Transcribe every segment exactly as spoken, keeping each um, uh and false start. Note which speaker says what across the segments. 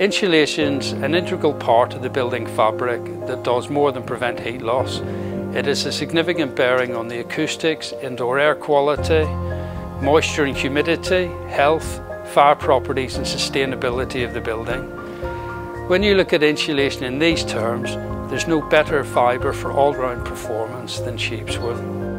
Speaker 1: Insulation's an integral part of the building fabric that does more than prevent heat loss. It has a significant bearing on the acoustics, indoor air quality, moisture and humidity, health, fire properties and sustainability of the building. When you look at insulation in these terms, there's no better fibre for all-round performance than sheep's wool.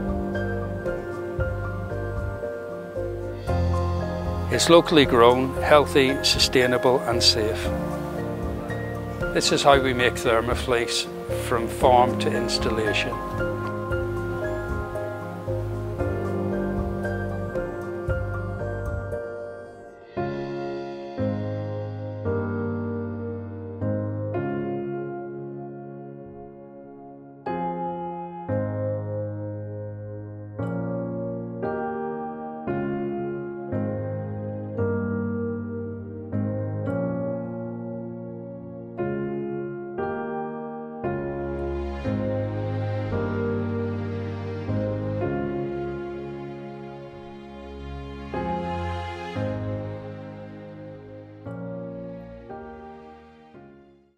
Speaker 1: It's locally grown, healthy, sustainable and safe. This is how we make ThermaFleece from farm to installation.